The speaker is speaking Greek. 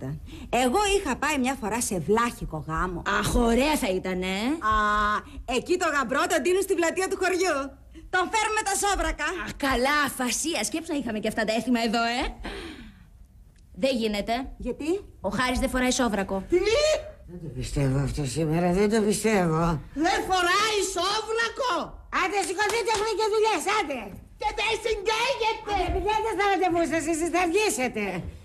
ήταν. Εγώ είχα πάει μια φορά σε βλάχικο γάμο. Αχ, ωραία θα ήτανε. Εκεί το γαμπρό τον τίνουν στην πλατεία του χωριού. Τον φέρουμε τα σόβρακα. Αχ, καλά, αφασία. Σκέψου να είχαμε και αυτά τα έθιμα εδώ, Δεν γίνεται. Γιατί? Ο Χάρης δεν φοράει σόβρακο. Τι? Δεν το πιστεύω αυτό σήμερα, δεν το πιστεύω. Δεν φοράει σόβρακο! Άντε, σηκωθείτε, έχουμε και δουλειές, άντε! Και δεν συγκαίγεται! Πηγαίνετε στα ραντεβού σας, εσείς θα βγήσετε.